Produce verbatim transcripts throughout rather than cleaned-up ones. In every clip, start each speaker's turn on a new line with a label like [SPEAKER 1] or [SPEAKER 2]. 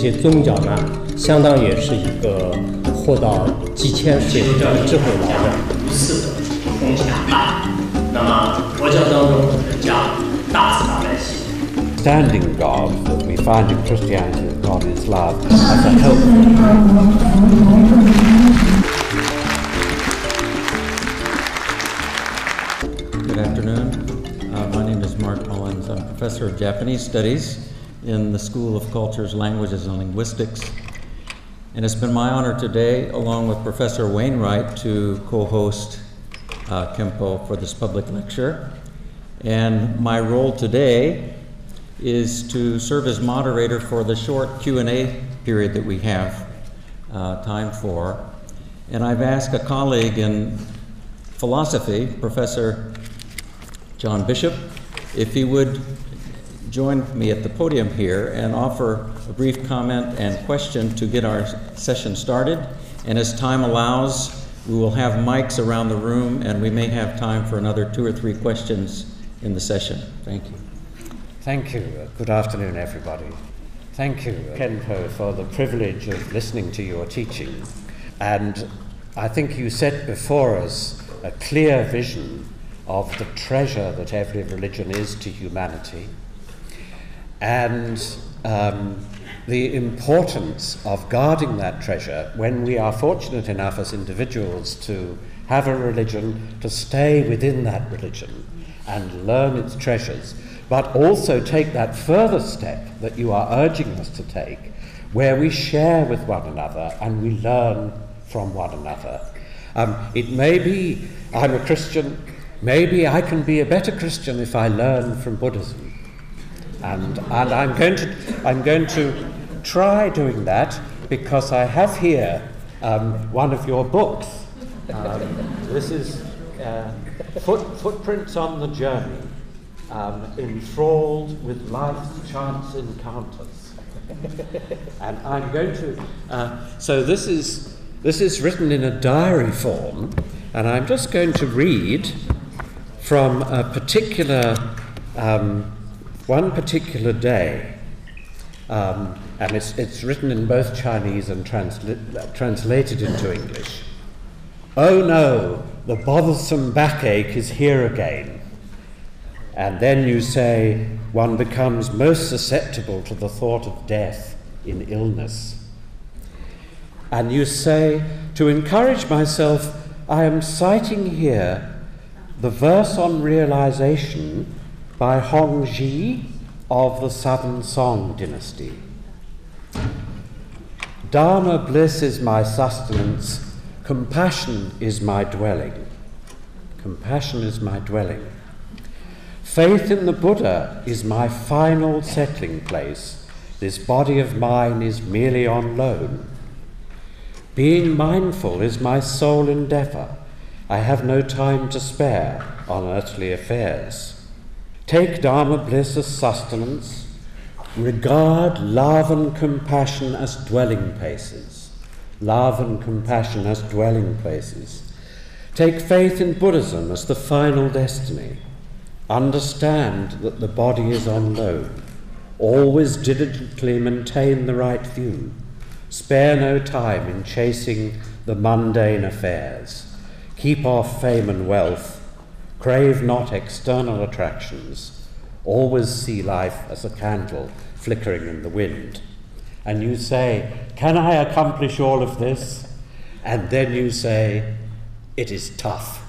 [SPEAKER 1] 些宗教呢，相当于是一个活到几千岁的智慧老人。无私的共享爱。那么佛教当中讲大慈大悲心。
[SPEAKER 2] Standing God that we find in Christianity, that God is love, as a help.
[SPEAKER 3] Good afternoon. Uh, my name is Mark Mullins. I'm a professor of Japanese studies in the School of Cultures, Languages, and Linguistics. And it's been my honor today, along with Professor Wainwright, to co-host uh, Kempo for this public lecture. And my role today is to serve as moderator for the short Q and A period that we have uh, time for. And I've asked a colleague in philosophy, Professor John Bishop, if he would join me at the podium here and offer a brief comment and question to get our session started. And as time allows, we will have mics around the room, and we may have time for another two or three questions in the session. Thank you.
[SPEAKER 2] Thank you. Good afternoon, everybody. Thank you, Kenpo, for the privilege of listening to your teaching. And I think you set before us a clear vision of the treasure that every religion is to humanity, and um, the importance of guarding that treasure when we are fortunate enough as individuals to have a religion, to stay within that religion and learn its treasures, but also take that further step that you are urging us to take, where we share with one another and we learn from one another. Um, it may be I'm a Christian, maybe I can be a better Christian if I learn from Buddhism. And, and I'm going to I'm going to try doing that, because I have here um, one of your books. Um, this is uh, foot, Footprints on the Journey, um, enthralled with life's chance encounters. And I'm going to. Uh, so this is this is written in a diary form, and I'm just going to read from a particular. Um, One particular day, um, and it's, it's written in both Chinese and transli- translated into English. Oh no, the bothersome backache is here again. And then you say, one becomes most susceptible to the thought of death in illness. And you say, to encourage myself, I am citing here the verse on realization by Hong Ji of the Southern Song dynasty. Dharma bliss is my sustenance, compassion is my dwelling. Compassion is my dwelling. Faith in the Buddha is my final settling place. This body of mine is merely on loan. Being mindful is my sole endeavour. I have no time to spare on earthly affairs. Take Dharma bliss as sustenance, regard love and compassion as dwelling places. Love and compassion as dwelling places. Take faith in Buddhism as the final destiny. Understand that the body is on loan. Always diligently maintain the right view. Spare no time in chasing the mundane affairs. Keep off fame and wealth. Crave not external attractions. Always see life as a candle flickering in the wind. And you say, can I accomplish all of this? And then you say, it is tough.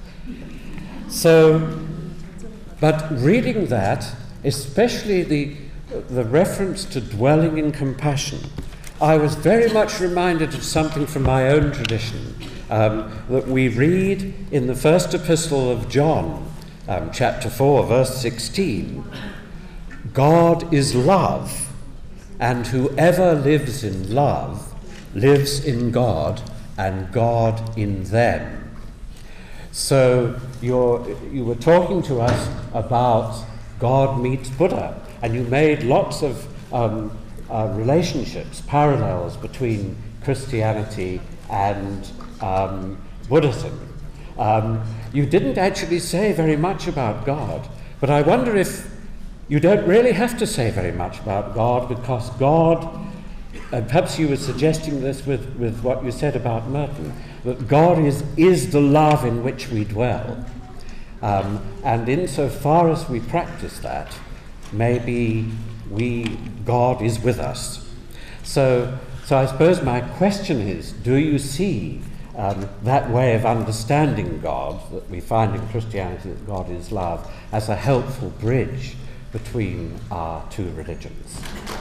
[SPEAKER 2] So, but reading that, especially the, the reference to dwelling in compassion, I was very much reminded of something from my own tradition. Um, that we read in the first epistle of John, um, chapter four, verse sixteen. God is love, and whoever lives in love lives in God, and God in them. So you're, you were talking to us about God meets Buddha, and you made lots of um, uh, relationships, parallels between Christianity and Um, Buddhism. Um, you didn't actually say very much about God, but I wonder if you don't really have to say very much about God, because God and perhaps you were suggesting this with, with what you said about Merton, that God is, is the love in which we dwell. Um, and insofar as we practice that, maybe we, God is with us. So, so I suppose my question is, do you see um, that way of understanding God that we find in Christianity, that God is love, as a helpful bridge between our two religions?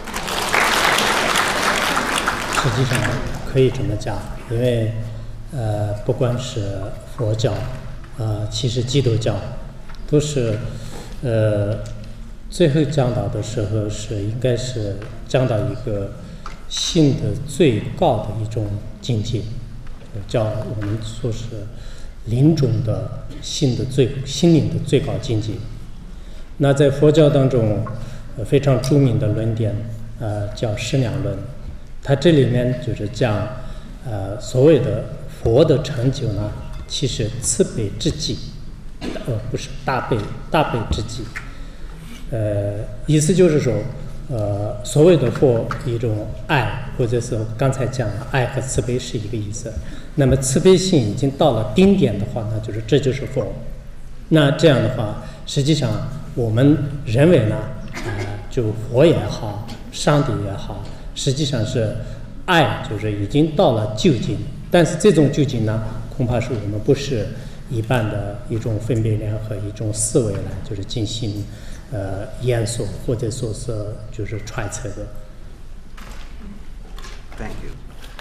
[SPEAKER 1] 实际上可以这么讲，因为呃，不管是佛教，呃，其实基督教都是呃，最后讲到的时候是应该是讲到一个信的最高的一种境界，叫我们说是临终的信的最心灵的最高境界。那在佛教当中，呃，非常著名的论点，呃，叫十量论。它这里面就是讲，呃，所谓的佛的成就呢，其实慈悲之际，呃，不是大悲大悲之际，呃，意思就是说，呃，所谓的佛一种爱，或者是刚才讲了，爱和慈悲是一个意思。那么慈悲心已经到了顶点的话，那就是这就是佛。那这样的话，实际上我们认为呢，啊、呃，就佛也好，上帝也好。实际上是爱，就是已经到了究竟，但是这种究竟呢，恐怕是我们不是一般的一种分别联合一种思维来，就是进行呃研索或者说是就是揣测的。
[SPEAKER 2] Thank you.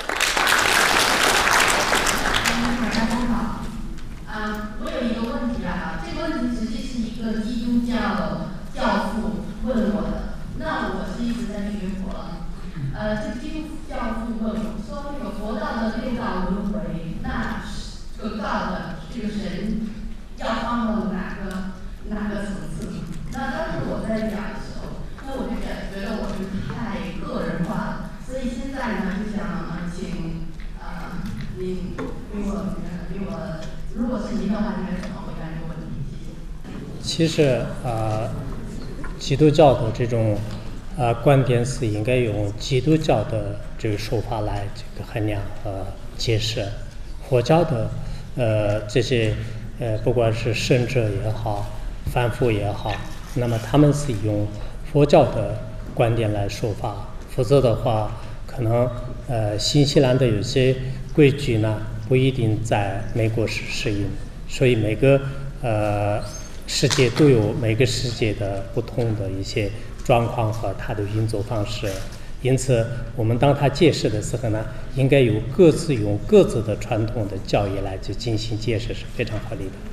[SPEAKER 4] 大家好，啊，我有一个问题啊，这个问题实际是一个基督教教父问我的，那我是一直在学佛。呃，这基督教父问我说：“那个佛道的六道轮回，那这个道的这个神要放到哪个哪个层次？”那当时我在讲的时候，那我就觉觉得我是太个人化了，所以现在呢，就想呃请呃您给我给我，如果是您的话，您该怎么回答这个问题？谢谢。
[SPEAKER 1] 其实呃，基督教的这种。呃，观点是应该用基督教的这个说法来这个衡量和解释。佛教的呃这些呃不管是圣者也好，凡夫也好，那么他们是用佛教的观点来说法。否则的话，可能呃新西兰的有些规矩呢不一定在美国是适应，所以每个呃世界都有每个世界的不同的一些状况和它的运作方式，因此我们当他解释的时候呢，应该有各自用各自的传统的教义来去进行解释是非常合理的。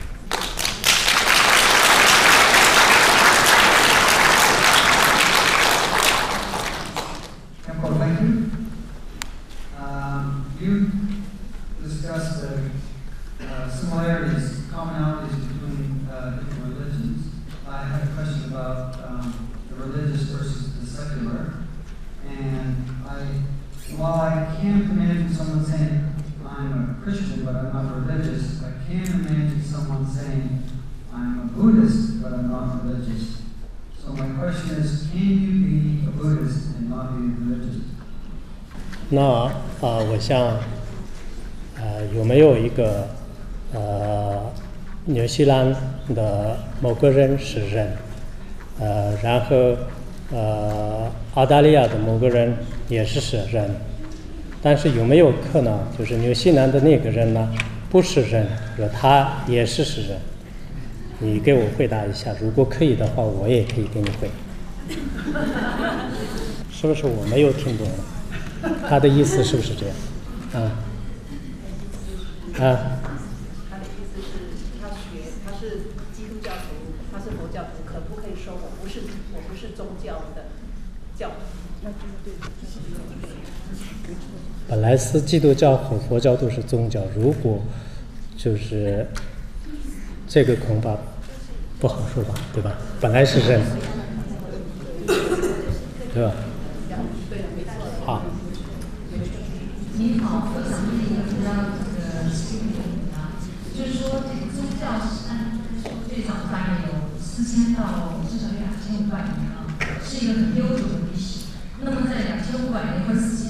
[SPEAKER 5] Thank you. Um, you discussed the uh, similarities, commonalities between uh, different religions. I had a question about um, the religious versus the secular. And I, while I can't imagine someone saying, I'm a Christian, but I'm not religious, I can imagine someone saying, I'm a Buddhist, but I'm not religious. So my question is, can you be a Buddhist and not be religious?
[SPEAKER 1] 那啊、呃，我想，呃，有没有一个呃，纽西兰的某个人是人，呃，然后呃，澳大利亚的某个人也是是人，但是有没有可能就是纽西兰的那个人呢不是人，说他也是是人？你给我回答一下，如果可以的话，我也可以给你回。是不是我没有听懂？他的意思是不是这样？啊啊。
[SPEAKER 6] 他的意思是，他学，他是基督教徒，他是佛教徒，可不可以说我不是，我不是宗教的教？那对对。
[SPEAKER 1] 本来是基督教和佛教都是宗教，如果就是这个恐怕不好说吧，对吧？本来是人，对吧？好。
[SPEAKER 4] 你好，我想问一个比较这个细的问题啊，就是说这个宗教是按最早大概有四千到至少有两千五百年了，是一个很悠久的历史。那么在两千五百年或者四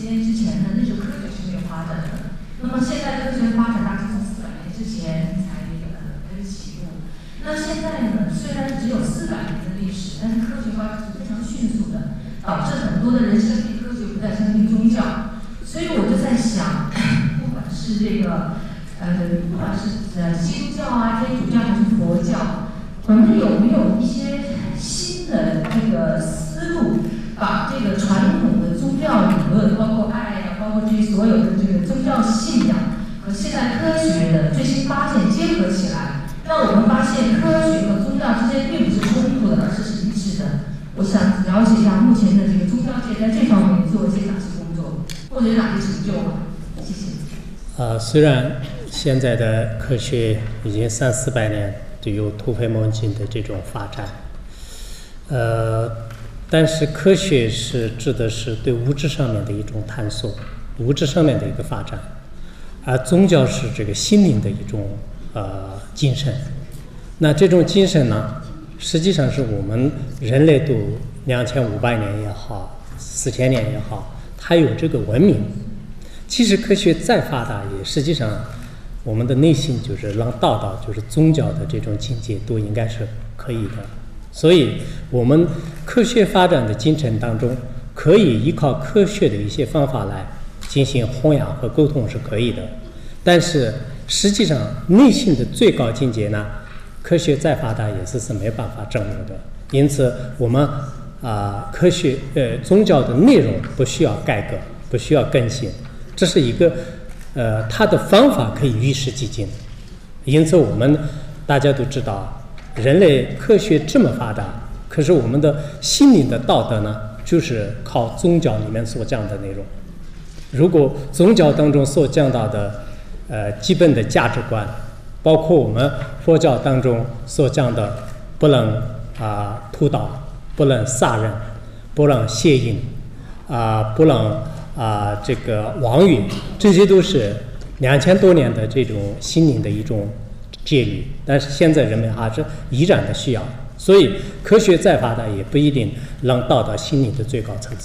[SPEAKER 4] 导致很多的人相信科学，不再相信宗教。所以我就在想，不管是这个呃，不管是呃基督教啊、天主教还是佛教，我们有没有一些新的这个思路，把这个传统的宗教理论，包括爱呀、啊，包括这些所有的这个宗教信仰和现代科学的最新发现结合起来，让我们发现科学和宗教之间并不是冲突的，而是是一致的。我想了解一下目前的这个宗教界在这方面做一些哪些工作，或者有哪些成就吗？谢谢。
[SPEAKER 1] 呃，虽然现在的科学已经三四百年就有突飞猛进的这种发展，呃，但是科学是指的是对物质上面的一种探索，物质上面的一个发展，而宗教是这个心灵的一种呃精神。那这种精神呢，实际上是我们人类都两千五百年也好，四千年也好，它有这个文明。其实科学再发达，也实际上我们的内心就是让道道，就是宗教的这种境界都应该是可以的。所以我们科学发展的进程当中，可以依靠科学的一些方法来进行弘扬和沟通是可以的。但是实际上内心的最高境界呢，科学再发达也是是没办法证明的。因此我们啊、呃、科学呃宗教的内容不需要改革，不需要更新，这是一个呃它的方法可以与时俱进。因此我们大家都知道，人类科学这么发达，可是我们的心灵的道德呢，就是靠宗教里面所讲的内容。如果宗教当中所讲到的呃基本的价值观，包括我们佛教当中所讲的不能啊、呃、屠刀，不能杀人，不能邪淫啊、呃，不能啊、呃、这个妄语，这些都是两千多年的这种心灵的一种戒律，但是现在人们还是依然的需要，所以科学再发达也不一定能到达心灵的最高层次。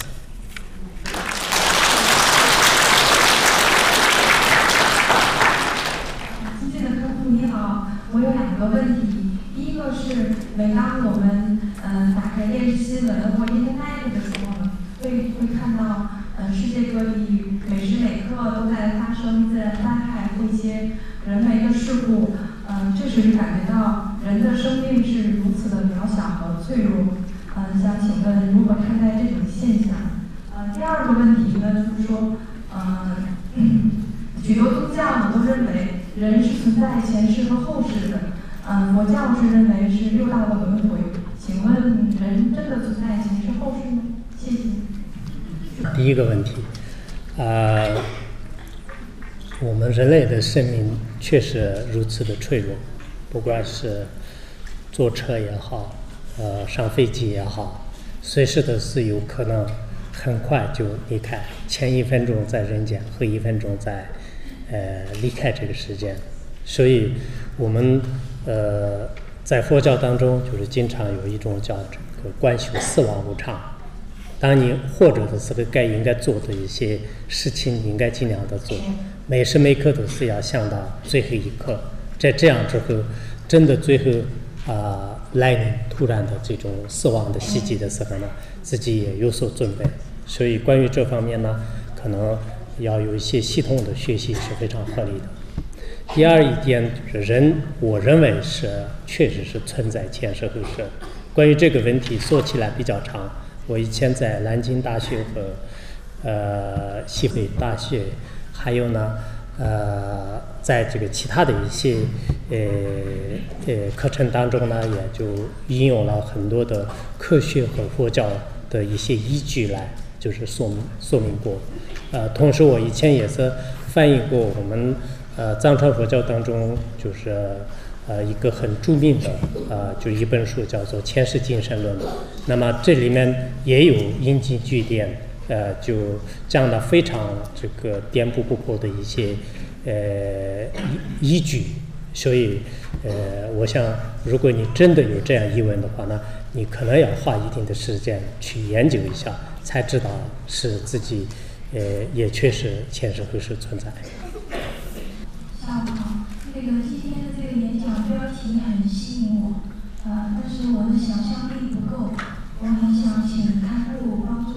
[SPEAKER 7] 亲切的客户你好，我有两个问题。第一个是，每当我们嗯、呃、打开电视新闻或 Internet 的时候呢，会会看到呃世界各地每时每刻都在发生自然灾害或一些人为的事故。嗯、呃，这时感觉到人的生命是如此的渺小和脆弱。嗯、呃，想请问如何看待这种现象？呃，第二个问题呢，就是说，呃，嗯、许多宗教都认为人是存在前世和后世的。嗯、呃，佛教是认为是六道的轮回。请问人真的存在前世后世吗？谢谢。
[SPEAKER 1] 第一个问题，呃。我们人类的生命确实如此的脆弱，不管是坐车也好，呃，上飞机也好，随时都是有可能很快就离开，前一分钟在人间，后一分钟在呃离开这个世间。所以我们呃在佛教当中，就是经常有一种叫这个观修死亡无常。当你活着的时候，该应该做的一些事情，应该尽量的做。每时每刻都是要想到最后一刻，在这样之后，真的最后啊、呃、来临突然的这种死亡的袭击的时候呢，自己也有所准备。所以关于这方面呢，可能要有一些系统的学习是非常合理的。第二一点就是人，我认为是确实是存在前世后世。关于这个问题说起来比较长。我以前在南京大学和呃西北大学，还有呢呃在这个其他的一些呃呃课程当中呢，也就引用了很多的科学和佛教的一些依据来，就是说明说明过。呃，同时我以前也是翻译过我们呃藏传佛教当中就是呃一个很著名的呃就一本书叫做《前世今生论》，那么这里面也有引经据典，呃就讲了非常这个颠扑不破的一些呃依依据，所以呃我想如果你真的有这样疑问的话呢，你可能要花一定的时间去研究一下，才知道是自己呃也确实前世后世存在。
[SPEAKER 7] 下午好，那个今天的这个演讲标题很吸引我，呃，但是我的想象力不够，我很想请开户帮助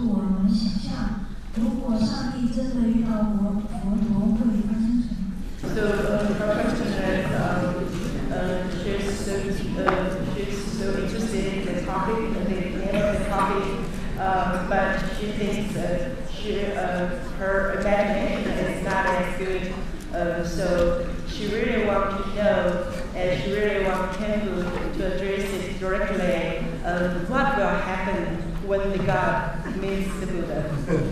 [SPEAKER 7] 如果上帝真的遇到佛佛陀，会发生什么
[SPEAKER 6] So uh, her question is, um, uh, she's, so, uh, she's so interested in the topic, the name of the topic, uh, but she thinks uh, she, uh, her imagination is not as good. Uh, so she really wants to know, and she really wants Temple to address it directly. Uh, what will happen when the God meets the Buddha?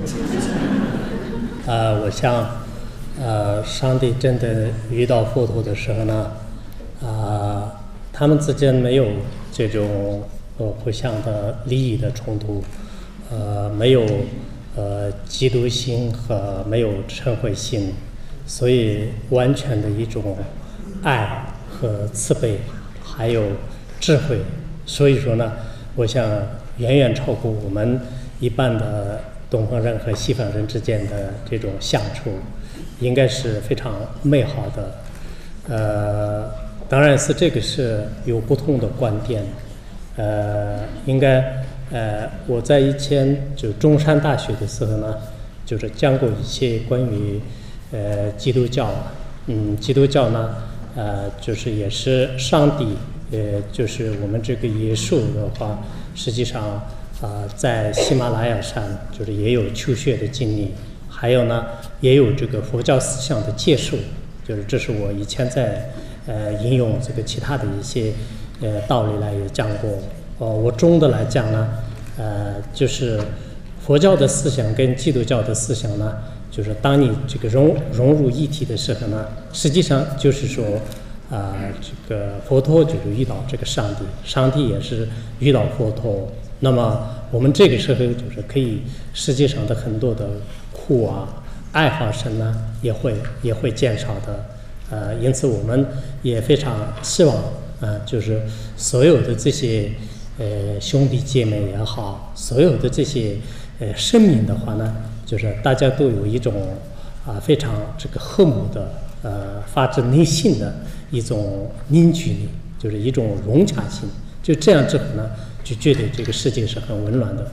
[SPEAKER 1] 呃，我想，呃，上帝真的遇到佛陀的时候呢，啊、呃，他们之间没有这种呃互相的利益的冲突，呃，没有呃嫉妒心和没有嗔恚心，所以完全的一种爱和慈悲，还有智慧。所以说呢，我想远远超过我们一般的东方人和西方人之间的这种相处，应该是非常美好的。呃，当然是这个是有不同的观点。呃，应该呃，我在以前就中山大学的时候呢，就是讲过一些关于呃基督教，嗯，基督教呢，呃，就是也是上帝，呃，就是我们这个耶稣的话，实际上啊、呃，在喜马拉雅山就是也有求学的经历，还有呢，也有这个佛教思想的接受，就是这是我以前在呃引用这个其他的一些呃道理来也讲过。哦，我中的来讲呢，呃，就是佛教的思想跟基督教的思想呢，就是当你这个融融入一体的时候呢，实际上就是说，啊、呃，这个佛陀就是遇到这个上帝，上帝也是遇到佛陀。那么我们这个时候就是可以，世界上的很多的苦啊、爱好生呢，也会也会减少的。呃，因此我们也非常希望，啊、呃，就是所有的这些。呃，兄弟姐妹也好，所有的这些呃生命的话呢，就是大家都有一种啊、呃、非常这个和睦的呃发自内心的一种凝聚力，就是一种融洽性。就这样之后呢，就觉得这个世界是很温暖的。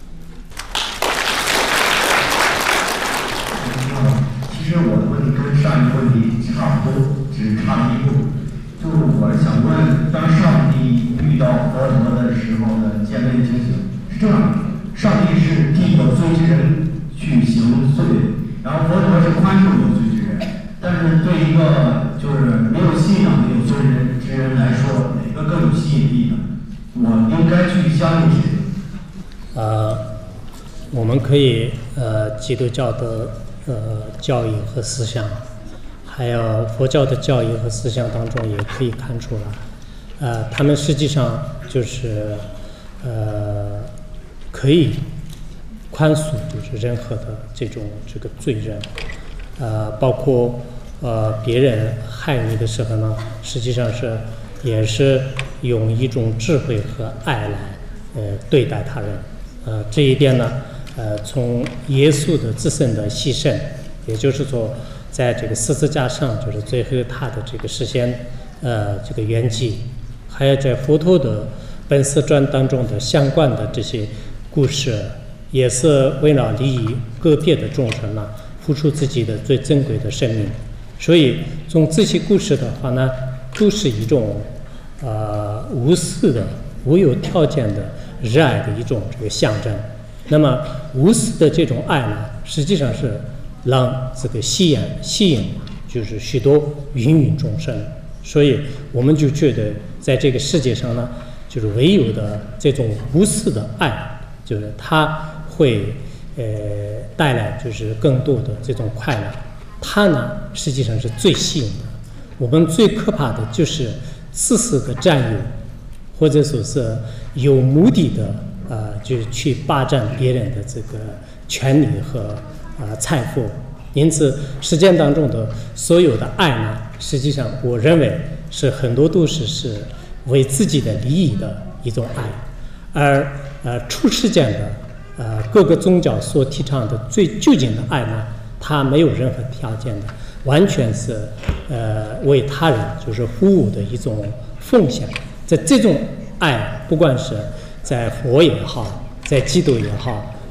[SPEAKER 8] 其实我的问题跟上一个问题差不多，只差一步。就是我想问，当上帝遇到佛陀的时候的见面情形是这样的：上帝是替有罪之人去行罪，然后佛陀是宽恕有罪之人。但是对一个就是没有信仰的有罪人之人来说，哪个更有吸引力呢？我应该去相信谁？
[SPEAKER 1] 呃，我们可以呃基督教的呃教义和思想。还有佛教的教义和思想当中也可以看出来，呃，他们实际上就是呃可以宽恕就是任何的这种这个罪人，呃，包括呃别人害你的时候呢，实际上是也是用一种智慧和爱来呃对待他人，呃，这一点呢，呃，从耶稣的自身的牺牲，也就是说。在这个十字架上，就是最后他的这个实现，呃，这个圆寂，还有在佛陀的本师传当中的相关的这些故事，也是为了利益个别的众生呢，付出自己的最珍贵的生命。所以从这些故事的话呢，都是一种呃无私的、无有条件的热爱的一种这个象征。那么无私的这种爱呢，实际上是。让这个吸引吸引就是许多芸芸众生，所以我们就觉得在这个世界上呢，就是唯有的这种无私的爱，就是它会呃带来就是更多的这种快乐，它呢实际上是最吸引的。我们最可怕的就是自私的占有，或者说是有目的的呃，就是去霸占别人的这个权利和。啊，财富，因此实践当中的所有的爱呢，实际上我认为是很多都是是为自己的利益的一种爱，而呃出世间的呃各个宗教所提倡的最究竟的爱呢，它没有任何条件的，完全是呃为他人就是服务的一种奉献。在这种爱，不管是在佛也好，在基督也好。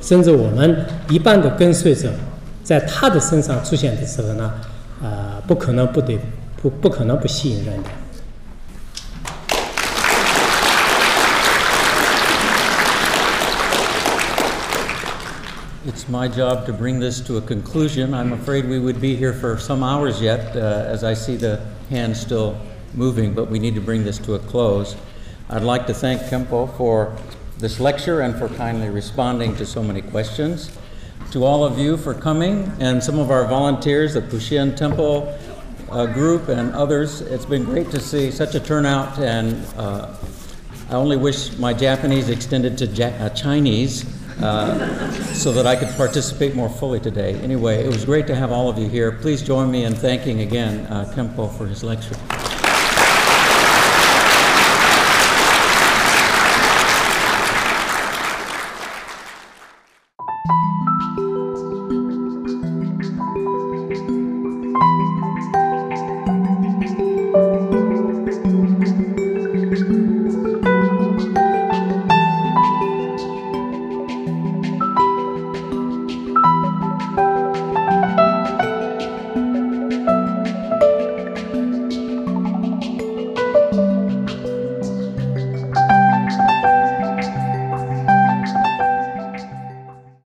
[SPEAKER 1] 甚至我们一般的跟随者，在他的身上出现的时候呢，呃，不可能不得不不可能不吸引人的。
[SPEAKER 3] It's my job to bring this to a conclusion. I'm afraid we would be here for some hours yet, uh, as I see the hands still moving, but we need to bring this to a close. I'd like to thank Khenpo for this lecture and for kindly responding to so many questions. To all of you for coming, and some of our volunteers, the Puxian Temple uh, group and others. It's been great to see such a turnout, and uh, I only wish my Japanese extended to ja uh, Chinese uh, so that I could participate more fully today. Anyway, it was great to have all of you here. Please join me in thanking again uh, Khenpo for his lecture.